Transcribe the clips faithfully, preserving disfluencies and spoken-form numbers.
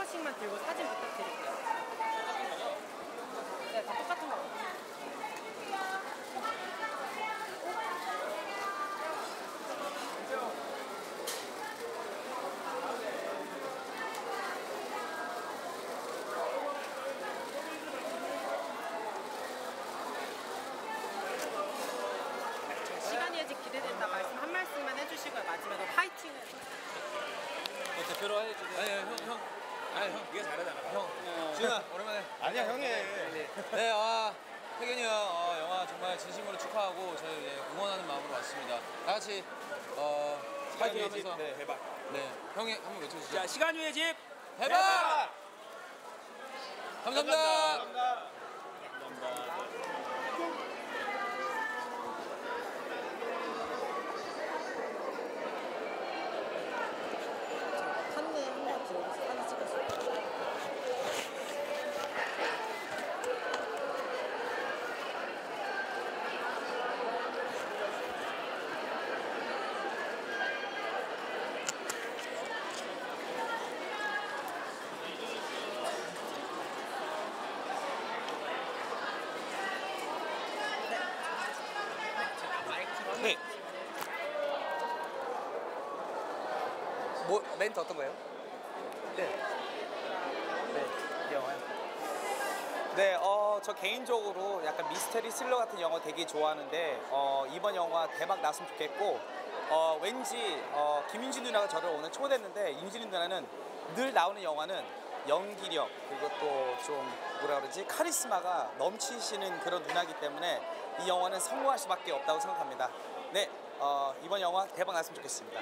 하나씩만 들고 사진 부탁드릴게요. 네, 다 똑같은 거 같아요. 시간이 아직 기대된다 말씀 한 말씀만 해주시고요. 마지막으로 파이팅을. 너 대표로 해야지. 아니, 형, 형. 아니, 형. 네가 잘하잖아. 형. 어. 지훈아, 오랜만에. 아니야, 형이. 네, 네 아, 태균이 형, 어, 영화 정말 진심으로 축하하고 저희 예, 응원하는 마음으로 왔습니다. 다 같이, 어, 파이팅 하면서. 네, 대박. 네, 형이 한번 외쳐주시죠. 자, 시간 위의 집 대박! 대박! 감사합니다. 감사합니다. 판넬 한번 들고 사진 찍었어요. 네. 뭐, 멘트 어떤 거예요? 네. 네, 영화요. 네, 어, 저 개인적으로 약간 미스테리 스릴러 같은 영화 되게 좋아하는데 어, 이번 영화 대박 났으면 좋겠고 어, 왠지 어, 김윤진 누나가 저를 오늘 초대했는데 윤진 누나는 늘 나오는 영화는 연기력 그리고 또 좀 뭐라 그러지 카리스마가 넘치시는 그런 누나이기 때문에 이 영화는 성공할 수밖에 없다고 생각합니다. 네, 어, 이번 영화 대박 났으면 좋겠습니다.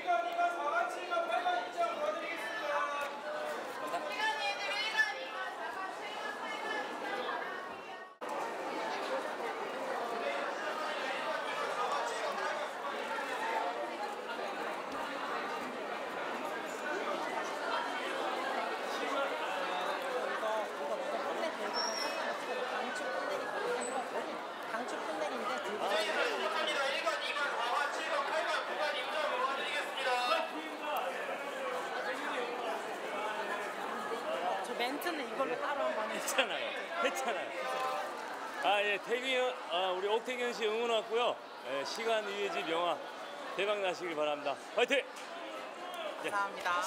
강추 판넬인데 들고 저 멘트는 이걸로 따로 한번 해주세요. 했잖아요. 했잖아요. 아, 예, 태균, 아, 우리 옥태균 씨 응원 왔고요. 예, 시간 위의 집 영화 대박 나시길 바랍니다. 화이팅! 감사합니다.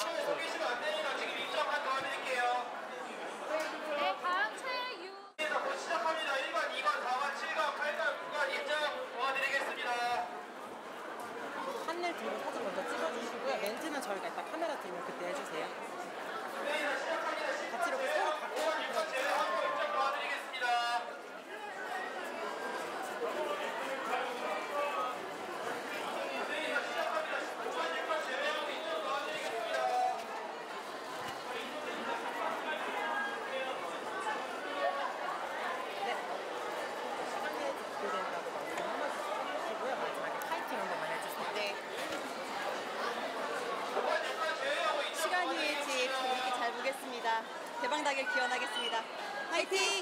네, 다음 최유. 시작합니다. 일 번, 이 번, 사 번, 칠 번, 팔 번, 구 번 입장 도와드리겠습니다. 판넬 들고 사진 먼저 찍어주시고요. 멘트는 저희가 일단 카메라 들면 그때 해주세요. 같이 이렇게 서로 가까이 입장 도와드리겠습니다. 시간에 기대된다고 말씀 한 번씩 해주시고요. 마지막에 파이팅 한 번만 해주세요. 네. 시간 위의 집 재밌게 잘 보겠습니다. 대박 나길 기원하겠습니다. 화이팅!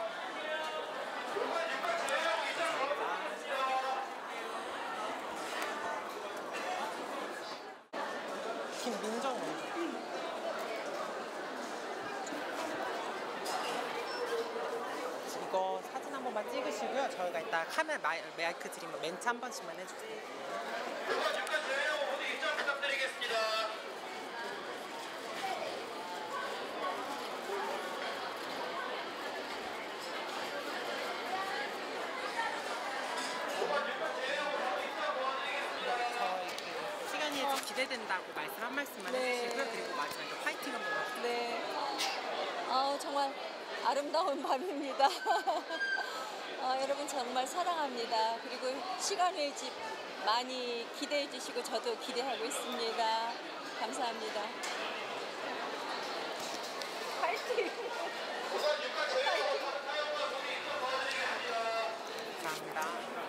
김민정 먼저. 이거 사진 한 번만 찍으시고요. 저희가 이따 카메라 마이, 마이크 드리면 멘트 한 번씩만 해주세요. 이번 잠깐 제외하고 모두 입장 부탁드리겠습니다. 저희 그 시간이 좀 기대된다고 말씀 한 말씀만 네. 해주시고요. 그리고 마지막에 파이팅 한 번만 해주세요. 네. 아, 정말 아름다운 밤입니다. 아, 여러분 정말 사랑합니다. 그리고 시간 외의 집 많이 기대해 주시고 저도 기대하고 있습니다. 감사합니다. 파이팅! 우선 육각 제외하고 다른 사용과 모두 입장 도와드리겠습니다. 감사합니다.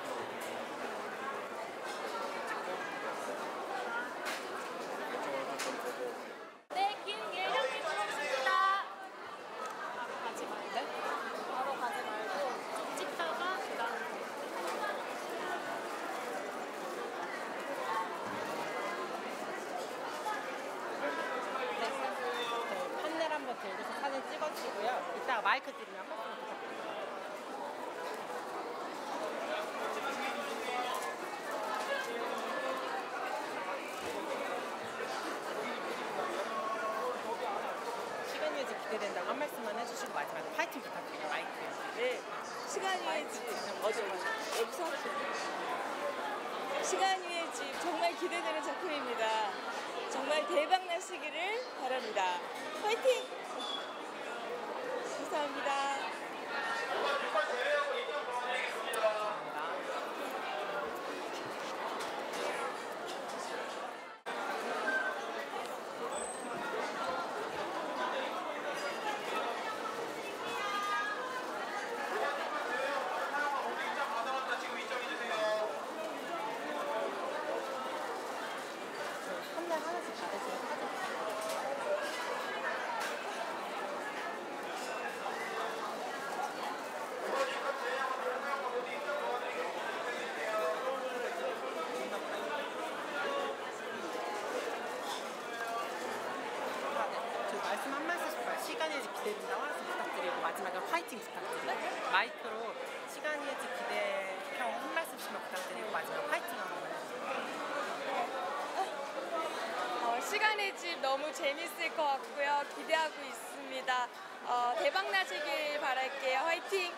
네, 김예령님 들어오십니다. 바로 가지 말고. 바로 가지 말고 좀 찍다가 그다음 네, 판넬 한번 들고 부탁드리면 한 말씀 부탁드립니다. 시간 유예지 기대된다고 한 말씀만 해주시고 마지막에 파이팅 부탁드려요. 마이크. 네, 시간 위의 집 어디 여기서 시간 위의 집 정말 기대되는 작품입니다. 정말 대박 나시기를 바랍니다. 파이팅! 감사합니다. 한 달 하나씩 받으시면 사진. 저 말씀 한 말씀씩 말 시간 예지 기대된다고 한 말씀 부탁드리고 마지막에 화이팅 부탁드리고 마이크로 시간 예지 기대평 한 말씀씩만 부탁드리고 마지막에 화이팅 한 번만 해주세요. 어, 시간의 집 너무 재밌을 것 같고요. 기대하고 있습니다. 어, 대박 나시길 바랄게요. 화이팅!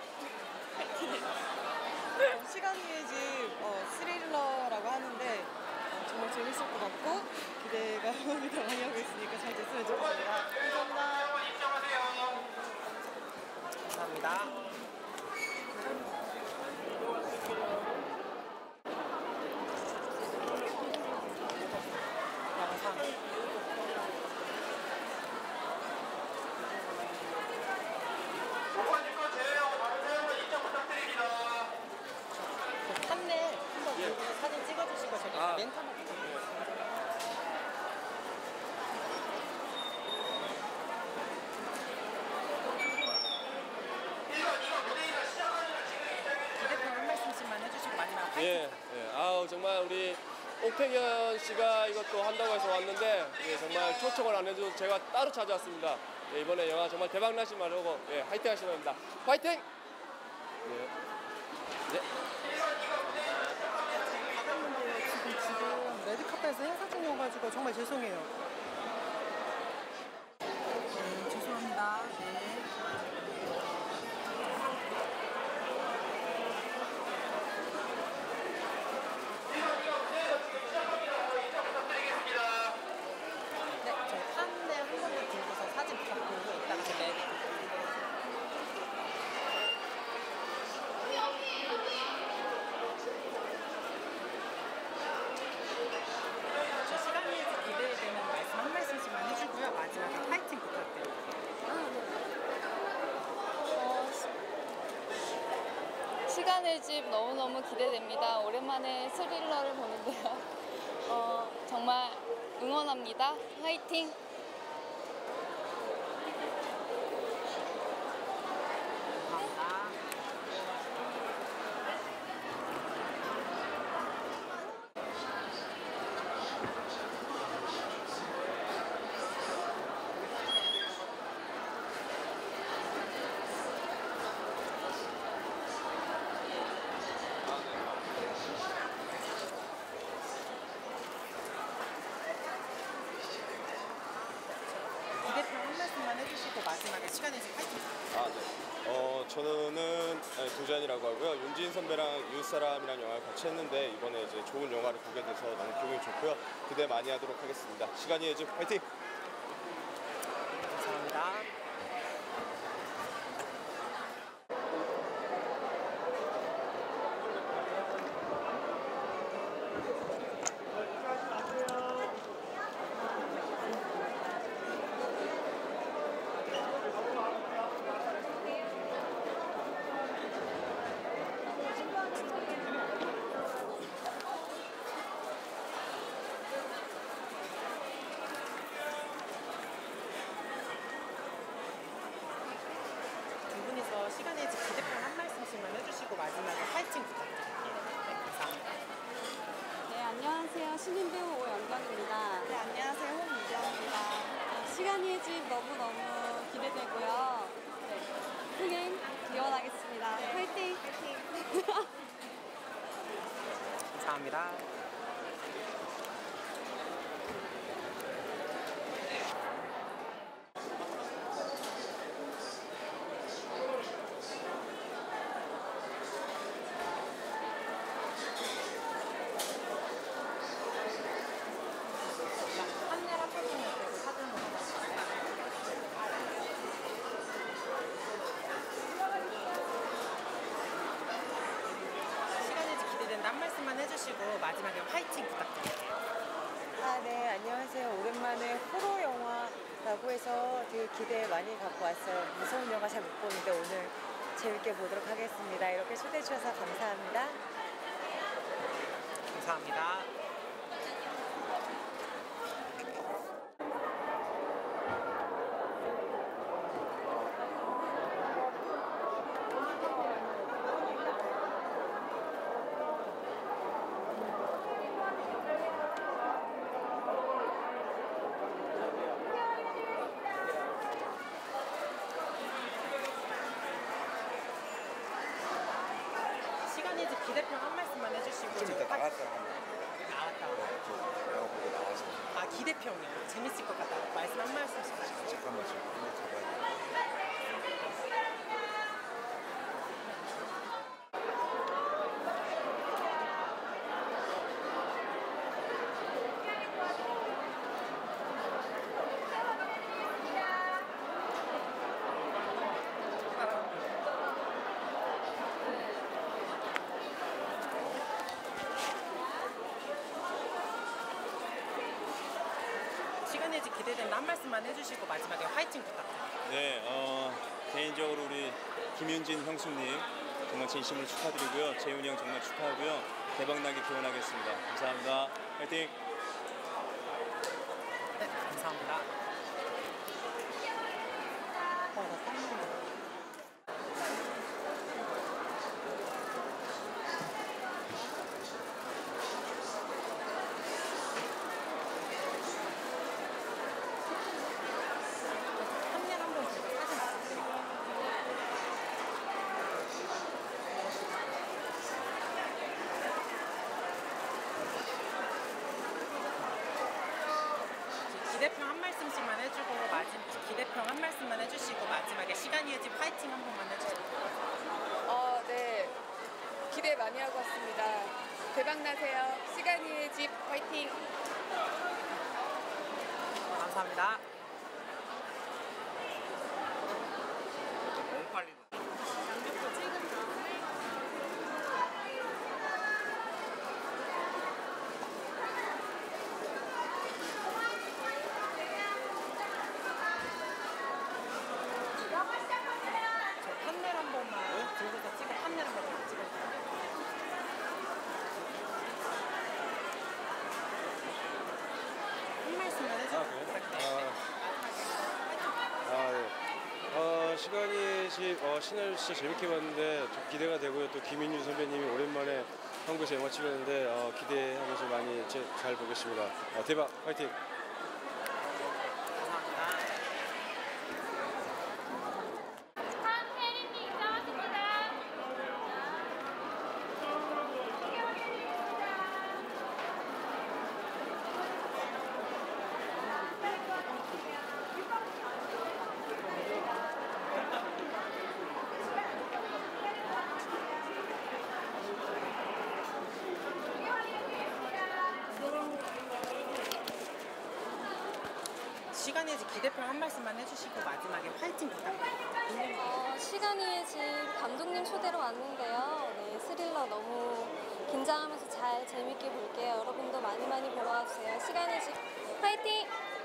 시간 위의 집 어, 스릴러라고 하는데 어, 정말 재밌을 것 같고 기대가 많이 하고 있으니까 잘 됐으면 좋겠습니다. 감사합니다. 입장하세요. 감사합니다. 영상. 오관집권 제외하고 다른 사용은 입장 부탁드립니다. 그 판넬 한번 들고 사진 찍어주시고 저기 아. 멘트 한번 부탁드려요. 일 번, 이 번 무대에서 시작하시는 지금 입장해 주세요. 기대평 한 말씀씩만 해주시고 마지막 화이팅. 예, 예. 아우 정말 우리 옥택연 씨가 이것도 한다고 해서 왔는데 예, 정말 초청을 안 해도 제가 따로 찾아왔습니다. 예, 이번에 영화 정말 대박 나시 말고 예, 화이팅 하시기 바랍니다. 화이팅! 예. 받았는데요. 지금 지금 레드카펫에서 행사 중이어가지고 정말 죄송해요. 네, 죄송합니다. 네. 부탁드리겠습니다. 네, 저희 판넬 한 번만 들고서 사진 부탁드리고 이따가 제가 내드릴게요. 저 시간 위에서 기대되는 말씀 한 말씀씩만 해주고요. 마지막에 파이팅 부탁드릴게요. 시간의 집 너무너무 기대됩니다. 오랜만에 스릴러를 보는데요. 어, 정말 응원합니다. 화이팅! 감사합니다. 기대평 한 말씀만 해주시고 마지막에 시간 내서 파이팅. 아, 네. 어, 저는 네, 도전이라고 하고요. 윤지인 선배랑 이웃사람이라는 영화를 같이 했는데 이번에 이제 좋은 영화를 보게 돼서 너무 기분이 좋고요. 기대 많이 하도록 하겠습니다. 시간이 해집 화이팅! 감사합니다. 두 분이서 시간에 이제 기대평 한 말씀씩만 해주시고 마지막에 파이팅 부탁드릴게요. 네, 감사합니다. 네, 안녕하세요. 신인 배우 오영경입니다. 네, 안녕하세요. 홍미경입니다. 시간이의 집 너무너무 기대되고요. 네, 흥행 기원하겠습니다. 화이팅! 화이팅! 감사합니다. 판넬 한 번만 빼고 사진을 시간이 이제 기대된다 한 말씀만 해주시고 마지막에 화이팅 부탁드릴게요. 아, 네, 안녕하세요. 오랜만에 호러 영화라고 해서 되게 기대 많이 갖고 왔어요. 무서운 영화 잘 못 보는데 오늘 재밌게 보도록 하겠습니다. 이렇게 초대해 주셔서 감사합니다. 감사합니다. 시간이 이제 기대평 한 말씀만 해주시고 좀 이따 나갔다 나왔다. 영화 보고 나와서 아 기대평이요. 재밌을 것 같다고 말씀 한 말씀씩 해주시죠. 잠깐만 좀 한번 가봐야 돼. 시간이 이제 기대된다 한 말씀만 해주시고 마지막에 화이팅 부탁드립니다. 네, 어, 개인적으로 우리 김윤진 형수님 정말 진심으로 축하드리고요. 재훈이 형 정말 축하하고요. 대박나게 기원하겠습니다. 감사합니다. 화이팅! 네, 감사합니다. 어, 나 땀나. 판넬 한번 들고 사진 찍을게요. 기대평 한 말씀씩만 해주고 마지막 기대평 한 말씀만 해주시고 마지막에 시간이의 집 파이팅 한 번만 해주세요. 어, 네. 기대 많이 하고 왔습니다. 대박 나세요. 시간이의 집 화이팅! 감사합니다. 너무 빨리. 저 판넬 한 번만 들고서 찍어 판넬 한 번만 찍어주세요. 한 말씀만 해주세요. 아, 네. 어, 시간이 집, 어, 신화를 진짜 재밌게 봤는데 좀 기대가 되고요. 또 김인준 선배님이 오랜만에 한국에서 영화 찍었는데 어, 기대하면서 많이 제, 잘 보겠습니다. 어, 대박, 화이팅! 시간이 이제 기대평 한 말씀만 해주시고 마지막에 화이팅 부탁드립니다. 어, 시간이의 집 감독님 초대로 왔는데요. 네, 스릴러 너무 긴장하면서 잘 재밌게 볼게요. 여러분도 많이 많이 보러 와주세요. 시간이의 집 화이팅!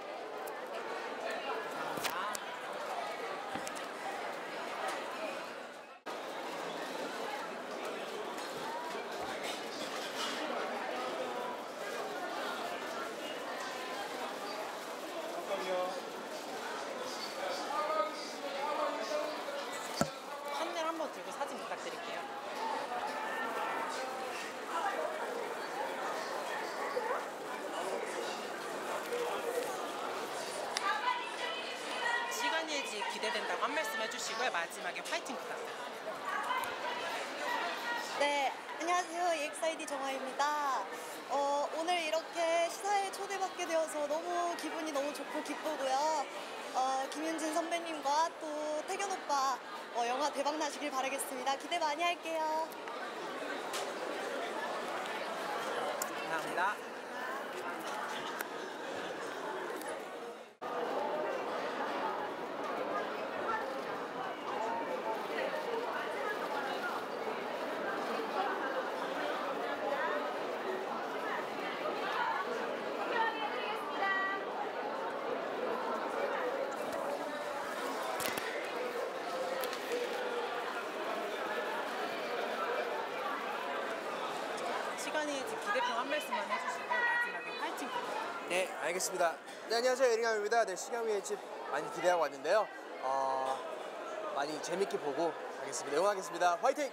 판넬 한 번 들고 사진 부탁드릴게요. 기대된다고 한 말씀 해주시고요. 마지막에 화이팅 부탁드립니다. 네, 안녕하세요. 이엑스아이디 정화입니다. 어, 오늘 이렇게 시사회에 초대받게 되어서 너무 기분이 너무 좋고 기쁘고요. 어, 김윤진 선배님과 또 태견 오빠 어, 영화 대박 나시길 바라겠습니다. 기대 많이 할게요. 감사합니다. 시간이 이제 기대평 한 말씀만 해주시고 마지막에 화이팅 부탁드립니다. 네, 알겠습니다. 네, 안녕하세요. 에릭남입니다. 네, 시간위의 집 많이 기대하고 왔는데요. 어, 많이 재밌게 보고 가겠습니다. 응원하겠습니다. 화이팅!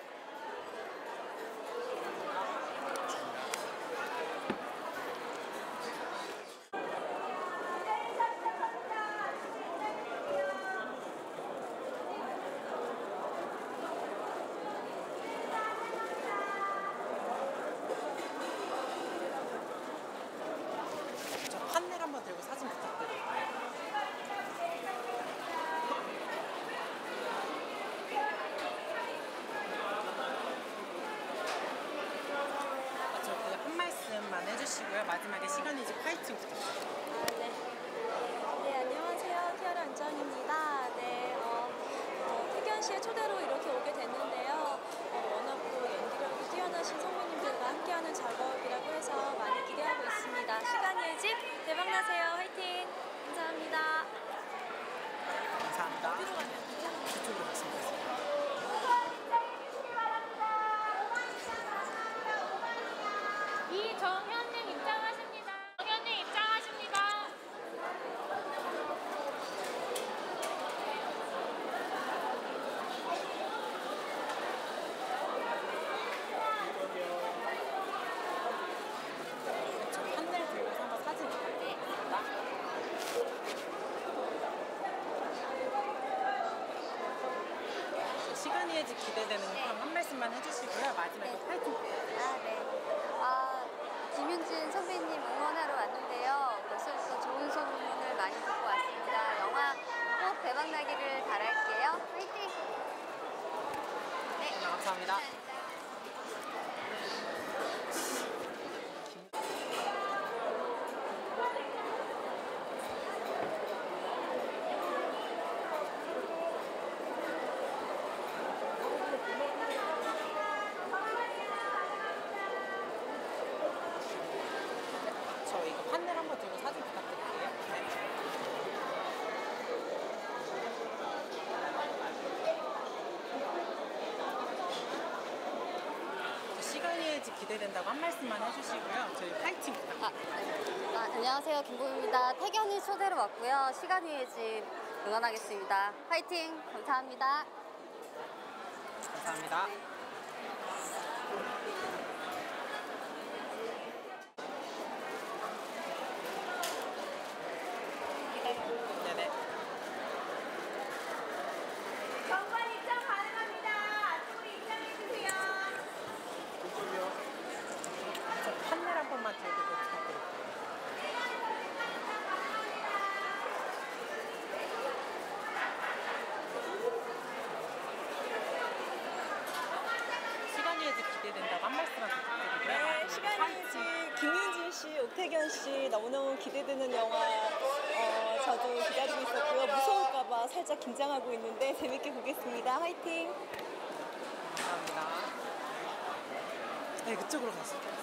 저 판넬 한번 들고 사진 부탁드릴게요. 저 그냥 한 말씀만 해주시고요. 마지막에 시간이 집 화이팅 부탁드립니다. 아, 네. 네, 안녕하세요. 티아라 안정입니다. 네, 어, 어, 태견 씨의 초대로 이렇게 오게 됐는데요. 어, 워낙 또 연기력이 뛰어나신 선배님들과 함께하는 작업이라고 해서 많이 기대하고 있습니다. 시간이의 집 대박나세요. 화이팅! 감사합니다. 감사합니다. 어디로 가면 그쪽으로 가시면 되세요. 이정현님 입장하십니다. 정현님 입장하십니다. 저 판넬 들고 한번 사진 부탁드립니다. 저 시간이 집 기대되는 그럼 한 말씀만 해주시고요. 마지막에 화이팅 부탁드립니다. 아, 네. 아, 김윤진 선배님 응원하러 왔는데요. 벌써부터 좋은 소문을 많이 듣고 왔습니다. 영화 꼭 대박나기를 바랄게요. 화이팅! 네. 감사합니다. 저 이거 판넬 한번 들고 사진 부탁드릴게요. 네. 저 시간이 집 기대된다고 한 말씀만 해주시고요. 저희 파이팅 부탁드립니다. 아, 안녕하세요. 김보입니다. 태견이 초대로 왔고요. 시간위의 집 응원하겠습니다. 화이팅! 감사합니다. 감사합니다. 네네. 정관 입장 가능합니다. 안쪽으로 입장해 주세요. 저 판넬 한 번만 들고 부탁드릴게요. 시간이 집 기대된다고 한 말씀만 부탁드리고요. 네, 시간이 집 김윤진 씨, 옥태견 씨 너무너무 기대되는 영화 어, 저도 기다리고 있었고요. 무서울까봐 살짝 긴장하고 있는데 재밌게 보겠습니다. 화이팅! 감사합니다. 네, 그쪽으로 가시죠.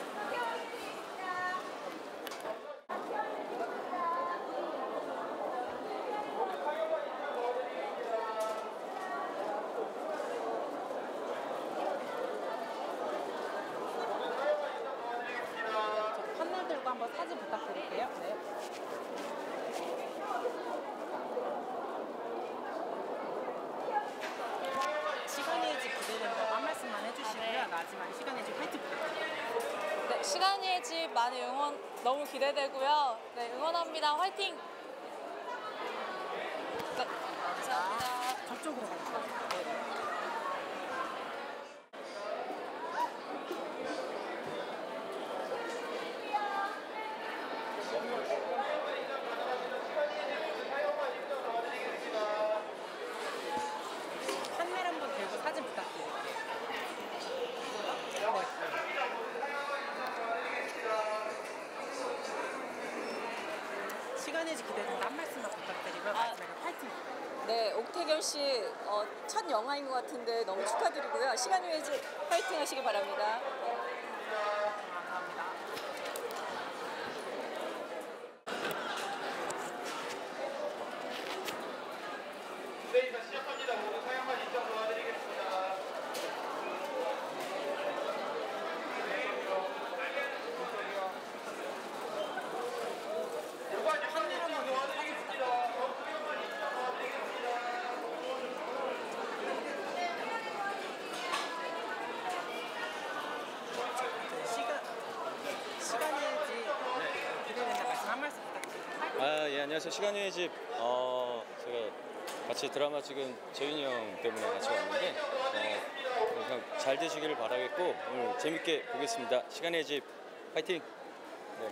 저 판넬 들고 한번 사진 부탁드릴게요. 네. 시간이 집 기대된다고 한 말씀만 해주시고요. 마지막에 시간이 집 화이팅 부탁드립니다. 네, 시간이의 집 많이 응원 너무 기대되고요. 네, 응원합니다. 화이팅! 네. 감사합니다. 저쪽으로 갈게요. 네. 판넬 한번 들고 사진 부탁드릴게요. 네. 시간이 기대된다 한 말씀만 부탁드리면 마지막에 파이팅. 네, 옥태견 씨 어, 첫 영화인 것 같은데 너무 축하드리고요. 시간 외지 파이팅 하시기 바랍니다. 네, 이제 시작합니다. 모두 사용만 입장 도와드리겠습니다. 요관 육관 입장 도와드리겠습니다. 구경만 입장 도와드리겠습니다. 시간 시간이지 기대된다 말씀 한 말씀 부탁드립니다. 아, 예, 안녕하세요. 시간의 집. 어, 제가 같이 드라마 찍은 재윤이 형 때문에 같이 왔는데, 어, 그냥 잘 되시기를 바라겠고, 오늘 재밌게 보겠습니다. 시간의 집, 파이팅! 네.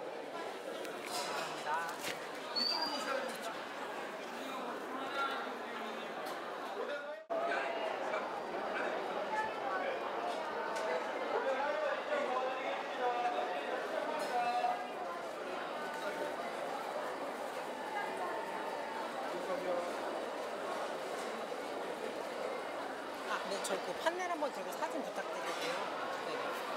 아, 네, 저 그 판넬 한번 들고 사진 부탁드릴게요. 네.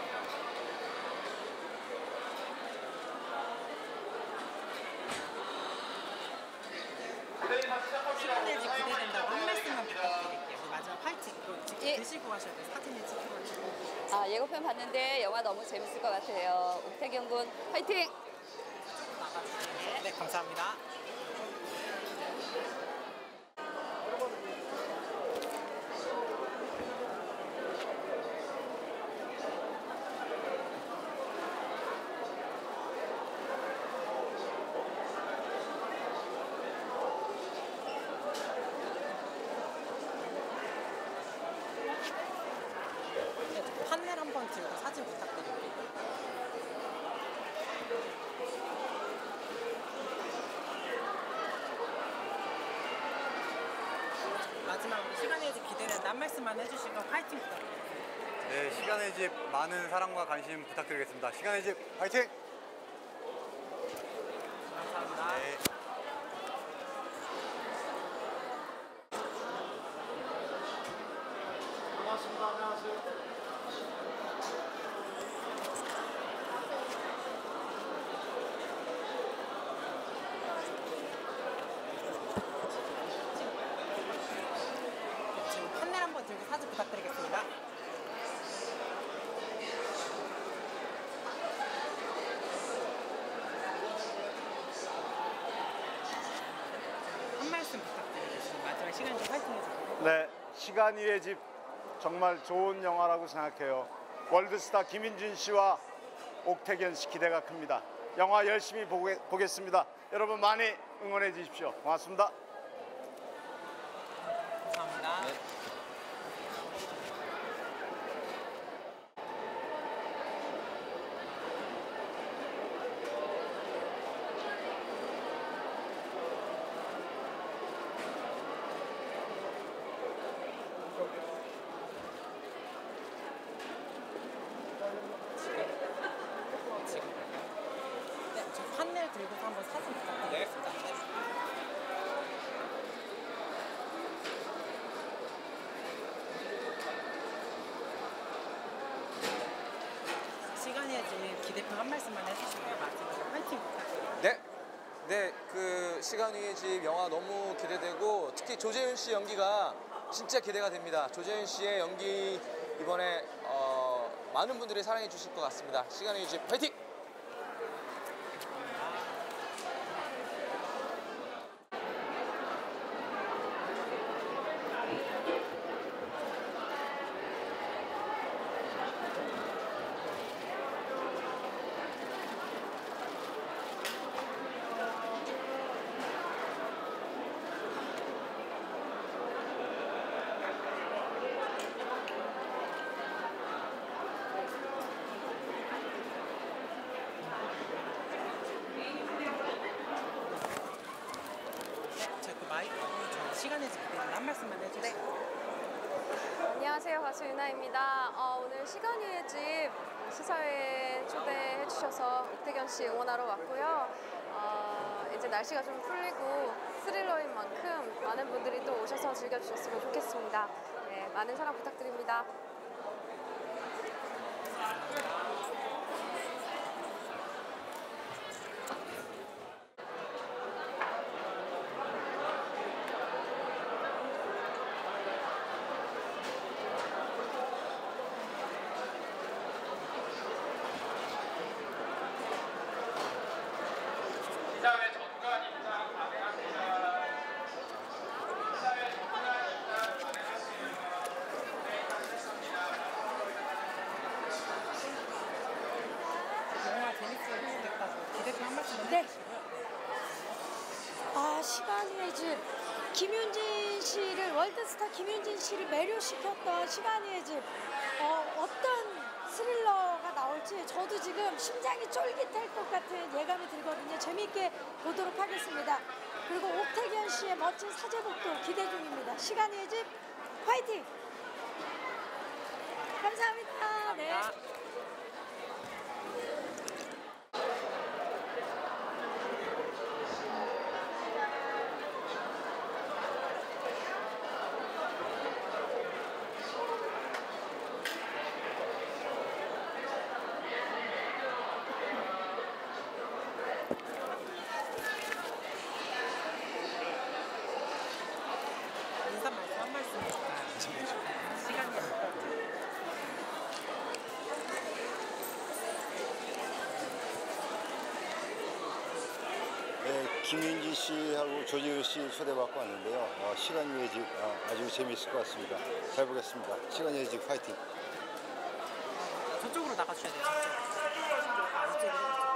시간이 기대된다고 한 말씀만 부탁드릴게요. 그 마지막 파이팅. 이거 직접 예. 드시고 하셔야 돼요. 사진을 찍혀가지고. 아, 예고편 봤는데 영화 너무 재밌을 것 같아요. 옥태견 군 파이팅! 네, 감사합니다. 네, 판넬 한번 들고 사진 부탁드릴게요. 마지막으로 시간의 집 기대된다 한 말씀만 해주시고 파이팅 부탁드립니다. 네, 시간의 집 많은 사랑과 관심 부탁드리겠습니다. 시간의 집 파이팅! 감사합니다. 네. 반갑습니다. 안녕하세요. 지금 판넬 한번 들고 사진 부탁드리겠습니다. 한 말씀 부탁드리겠습니다. 마지막 시간 좀 파이팅 해주세요. 네, 시간 위의 집 정말 좋은 영화라고 생각해요. 월드스타 김인준 씨와 옥태견 씨 기대가 큽니다. 영화 열심히 보게, 보겠습니다. 여러분 많이 응원해 주십시오. 고맙습니다. 감사합니다. 네. 네, 저 판넬 들고서 한번 사진 부탁드리겠습니다. 네. 시간이 지금 기대표 한 말씀만 해주시고요. 마지막으로 파이팅 부탁드립니다. 네. 네, 그 시간 위의 집 영화 너무 기대되고 특히 조재윤 씨 연기가 진짜 기대가 됩니다. 조재윤 씨의 연기 이번에 어, 많은 분들이 사랑해 주실 것 같습니다. 시간 위의 집 파이팅! 시간의 집 기대된다 한 말씀만 해주세요. 안녕하세요, 가수 유나입니다. 어, 오늘 시간이의 집 시사회에 초대해 주셔서 옥태견 씨 응원하러 왔고요. 어, 이제 날씨가 좀 풀리고 스릴러인 만큼 많은 분들이 또 오셔서 즐겨주셨으면 좋겠습니다. 네, 많은 사랑 부탁드립니다. 시사회 전관 입장 가능합니다. 시사회 전관 입장 가능하시면 회의하셨습니다. 영화 재밌게 보겠다고 기대 좀 한 말씀만 네. 해주시고요. 아, 시간이의 집. 김윤진 씨를, 월드스타 김윤진 씨를 매료시켰던 시간이의 집. 어, 어떤 스릴러가 나올지 저도 지금 심장이 쫄깃할 것 같은 예감이 들거든요. 재미있게 보도록 하겠습니다. 그리고 옥태견 씨의 멋진 사제복도 기대 중입니다. 시간이의 집 화이팅! 감사합니다. 네. 인사 말씀 한 말씀 해주세요. 시간이 네, 김윤진 씨하고 조지훈 씨 초대받고 왔는데요. 어, 시간 외의 집 어, 아주 재미있을 것 같습니다. 잘 보겠습니다. 시간 외의 집 파이팅! 저쪽으로 나가주셔야 돼요. 저쪽. 아, 이쪽으로.